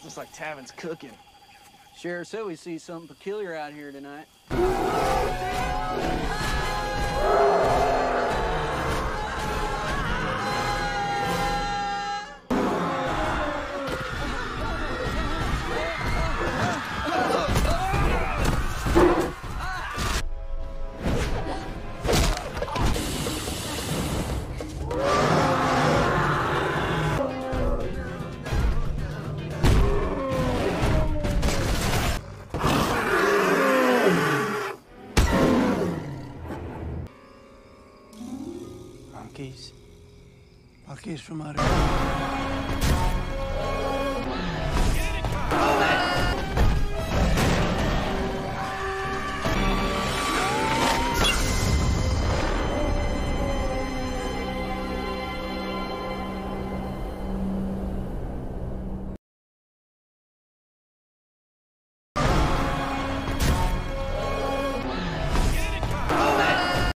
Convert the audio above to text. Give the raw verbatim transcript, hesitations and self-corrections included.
Looks like Tavin's cooking. Sheriff said we see something peculiar out here tonight. Monkeys. Monkeys from out here.